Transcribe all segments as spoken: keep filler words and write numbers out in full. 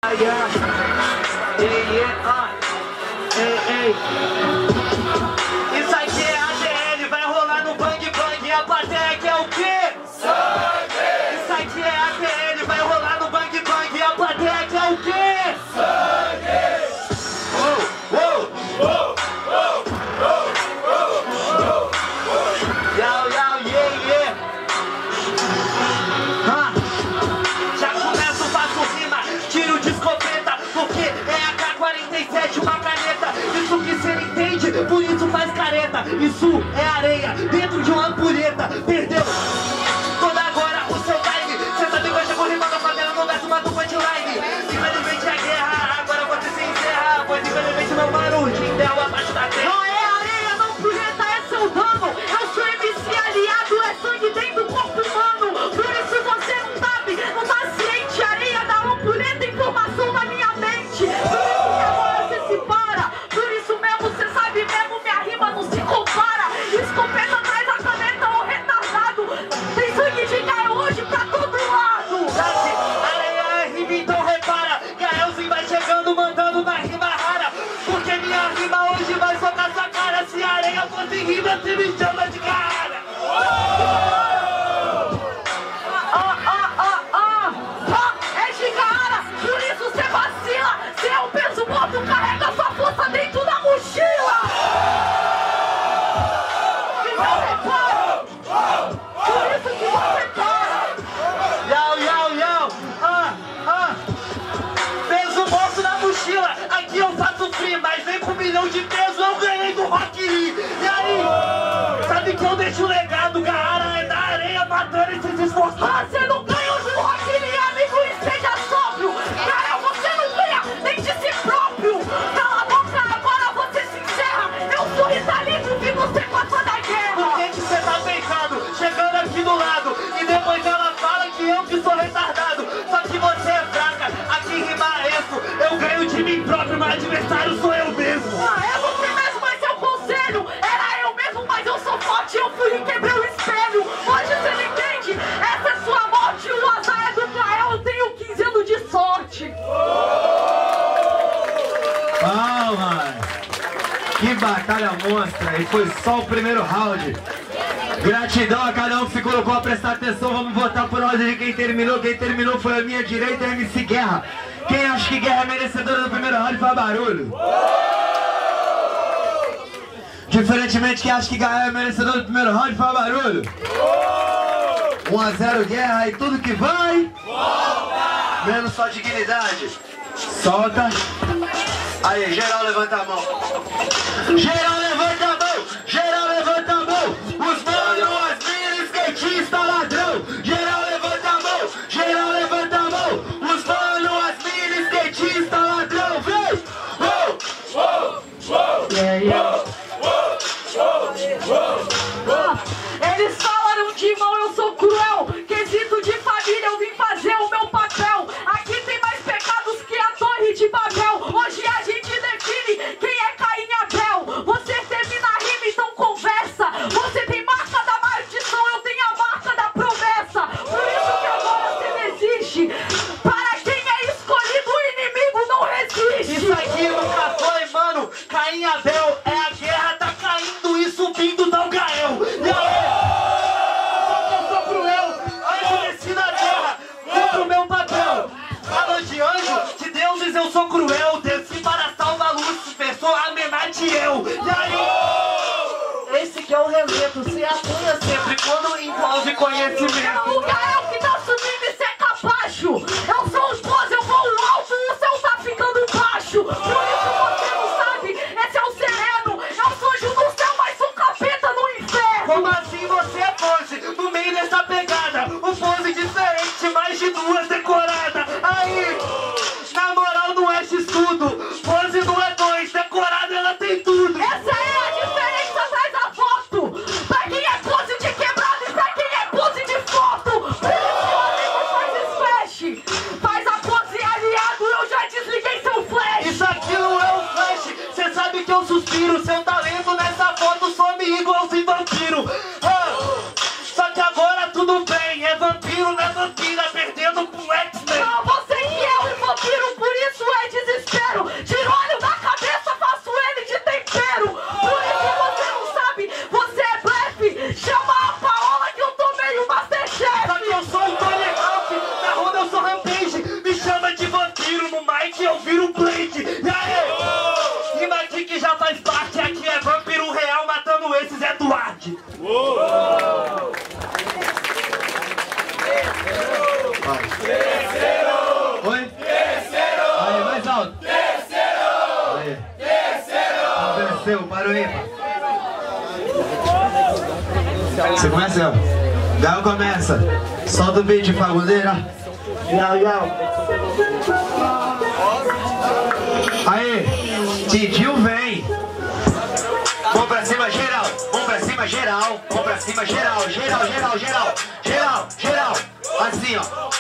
Isso aqui é A D L, vai rolar no bang bang. A plateia quer o quê? Sangue! Isso aqui é A D L, vai rolar no bang bang. A plateia quer o quê? Sangue! Uou, uou, uou, uou, uou, uou, uou. Yau, yau, yeah, yeah. Ah, já começo, faço rima, tiro de escopeta, porque é a K quarenta e sete, uma caneta. Isso que cê entende, por isso faz careta. Isso é areia dentro de uma ampulheta. Perdeu toda agora o seu time. Cê sabe que eu chego rimando a favela no verso, mato punchline. Infelizmente a guerra agora você se encerra, pois infelizmente meu mano te enterra abaixo da terra. Não é areia, não ampulheta, é seu dano. Eu sou M C aliado, é sangue dentro do corpo humano. Por isso você não sabe, não tá ciente. Areia da ampulheta, informação na minha mente. Por isso que agora você se para. Por isso mesmo, você sabe mesmo, minha rima não se compara. Escopeta atrás da caneta, ô retardado. Tem sangue de Gael hoje pra todo lado. Sabe, areia é rima, então repara. Gaelzinho vai chegando, mandando na rima rara. Porque minha rima hoje vai socar sua cara. Se a areia fosse rima, você me chama de cara. Ah, ah, ah, ah, ah, é Gigara, por isso você vacila. Você é um peso morto, carrega sua força dentro da mochila. Então repara, por isso que você para. Yau, yau, yau. Ah, ah. Peso morto na mochila. Aqui eu faço free, mas vem com um milhão de peso eu ganhei do Rock Lee. E aí? Sabe que eu deixo o legado? Gaara é da areia matando esses esforçados. Ah, você não ganhou do Rock Lee, amigo, esteja sóbrio. Cara, você não ganha nem de si próprio. Cala a boca, agora você se encerra. Eu sou Ritalino, vi você passar da guerra. Por que que você tá pensando? Chegando aqui do lado. E depois ela fala que eu que sou retardado. Só que você é fraca, aqui rima isso. Eu ganho de mim próprio, meu adversário sou eu mesmo. Ah, é você mesmo, mas seu conselho. Era eu mesmo, mas eu sou forte. Eu fui e quebrei o espelho. Hoje você não entende, essa é sua morte. O azar é do Gael, eu tenho quinze anos de sorte. Palmas! Que batalha monstra! E foi só o primeiro round. Gratidão a cada um que se colocou a prestar atenção. Vamos votar por ordem de quem terminou. Quem terminou foi a minha direita, a M C Guerra. Quem acha que Guerra é merecedora do primeiro round, faz barulho. Diferentemente, quem acha que Guerra é merecedor do primeiro round, faz barulho. um a zero Guerra e tudo que vai. Menos sua dignidade. Solta. Aí, geral levanta a mão. Geral levanta a mão. Geral levanta a mão. Os mano, as minas, skatista, ladrão. Geral levanta a mão. Geral levanta a mão. Os mano, as minas, skatista, ladrão. Vem. Uou, uou, uou, Yeah, yeah. uou, uou, uou. Ah, eles falaram de mão, eu sou cruel. Quesito de família, eu vim fazer o meu papel. Aqui tem mais pecados que a Torre de Babel. Hoje a gente define quem é Caim e Abel. Você termina a rima, então conversa. Você tem marca da maldição, eu tenho a marca da promessa. Por isso que agora você desiste. Para quem é escolhido, o inimigo não resiste. Isso aqui nunca foi, mano. Caim e Abel é a guerra, tá caindo e subindo tá o Gael. E aí? Só que eu sou cruel, anjo desci na terra, cumpro o meu papel. Falou de anjo, de deuses eu sou cruel. Desci para salvar Lúcifer, sou Amenadiel. E aí? Esse que é o relento, se apanha sempre quando envolve conhecimento. O Gael que tá subindo e seca abaixo. Eu sou os boss, eu vou alto e o céu tá ficando baixo. Por isso você não sabe, esse é o sereno. Eu sou anjo no céu, mas sou capeta no inferno. Como assim você é pose? No meio dessa pegada, um pose diferente, mais de duas decoradas. Aí, na moral não é X-tudo, pose não é dois, decorada ela tem tudo. Essa é a diferença atrás da foto. Pra quem é pose de quebrado e pra quem é pose de foto. Por isso que o amigo faz splash. Faz a pose aliado, eu já desliguei seu flash. Isso aqui não é um flash, cê sabe que eu suspiro. Seu talento nessa foto some igualzinho vampiro. Ah, só que agora tudo bem, é vampiro, não é vampira, perdendo pro X-Men. Não, você que é o vampiro, por Vai. Oi? Aí, mais alto. Aí. Venceu, parou aí. Você começa, Gal começa. Solta o beat, fagundeira. Gal, gal. Aí, Tidinho vem. Vamos pra cima, geral. Vamos pra cima, geral. Vamos pra cima, geral. Geral, geral, geral. Geral, geral. Assim, ó.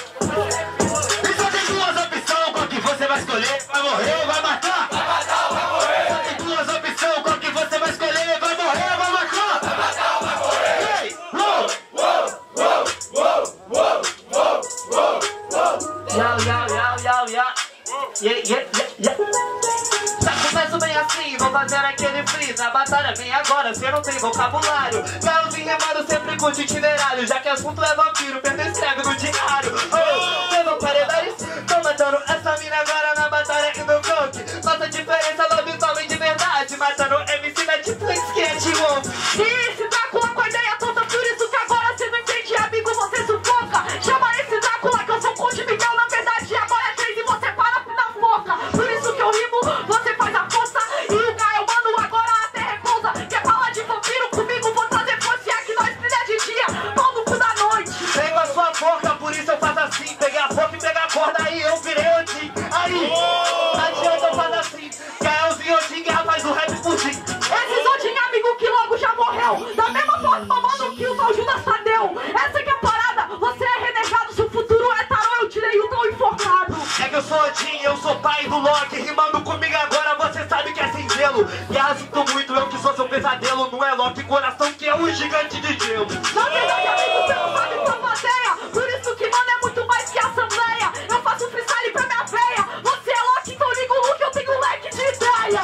E só tem duas opções. Qual que você vai escolher? Vai morrer ou vai matar? Vai matar ou vai morrer? Só tem duas opções. Qual que você vai escolher? Vai morrer ou vai matar? Vai matar ou vai morrer? Ei! Uou! Uou! Uou! Uou! Uou! Uou! Uou! Uou! Yau, yau, yau, yau, yau. Yeah, yeah, yeah, yeah. Já começo bem assim, vou fazer aquele freeze. Na batalha vem agora, cê não tem vocabulário. Galzinho remado sempre com itinerário. Já que assunto é vampiro, perdeu escreve no diário. Oh, eu vou paredar isso. Tô matando essa mina agora na batalha e no coke. Nossa diferença, lobisomem de verdade. Matando M C Netflix que é T-Wolf. E esse Drácula com a ideia tonta, por isso que agora cê não entende, amigo, você sufoca. Chama esse Drácula que eu sou Conde Miguel, na verdade agora é três e você para na foca. Por isso que eu rimo, você faz a força. E o Gael, mano, agora até repousa. Quer falar de vampiro comigo, vou trazer força. E aqui nós brilha de dia, pau no cu da noite. Pego a sua forca, por isso eu faço assim. Peguei a forca e peguei a corda, aí eu virei Odin. Aí, não adianta eu faço assim. Gaelzinho Odin, guerra faz o rap por ti. Esse Zodinho, amigo, que logo já morreu. Da mesma forma, mano, que o tal Judas Tadeu. Essa que é a parada, você é renegado. Se o futuro é tarô, eu tirei o tão enforcado. É que eu sou Odin, eu sou pai do Loki. Rimando comigo agora, você sabe que é sem gelo. Guerra sinto muito, eu que sou seu pesadelo. Não é Loki, coração que é um gigante de gelo. Na verdade, amigo, você não sabe pra plateia. Por isso que, mano, é muito mais que assembleia. Eu faço freestyle pra minha veia. Você é Loki, então liga o look, eu tenho um leque de ideia.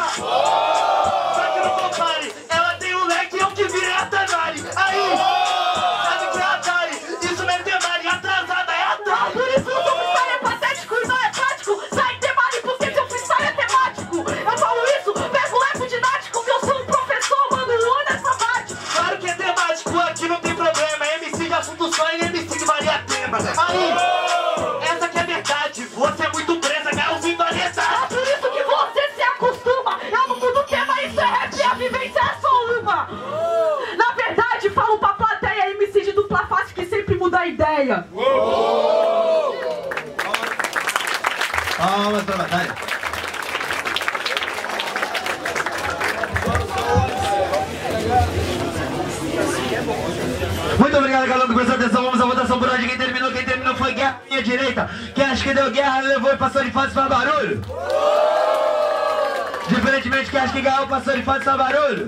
Só que não compare, ela tem um leque e eu que virei a Tanari. Aí, sabe que é Atari? Isso não é Temari, atrasada é Atari. Por isso o seu freestyle é patético e não é prático. Sai temari porque seu freestyle é temático. Eu falo isso, pego o leco didático, que eu sou um professor, mano, o ano é sabático. Claro que é temático, aqui não tem problema. M C de assunto só e M C que varia tema. Aí, essa que é verdade, você é muito presa, Gaelzinho variedade. É por isso que você se acostuma. Eu não mudo o tema, isso é rap, a vivência é só uma. Na verdade, falo pra plateia, M C de dupla face que sempre muda a ideia. Palmas pra batalha. Muito obrigado, galera, por sua atenção. Vamos à votação por hoje. Quem terminou, quem terminou foi Guerra, minha direita. Quem acha que deu guerra, levou e passou de fase, faz barulho. Diferentemente, quem acha que Gael passou de fase, faz barulho.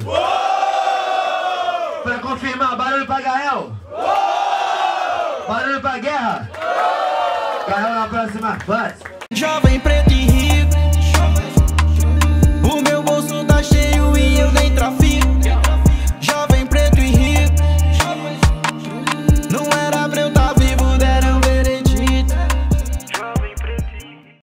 Pra confirmar, barulho pra Gael. Barulho pra Guerra. Gael na próxima fase. Jovem preto e rico, o meu bolso tá cheio e eu nem trafico.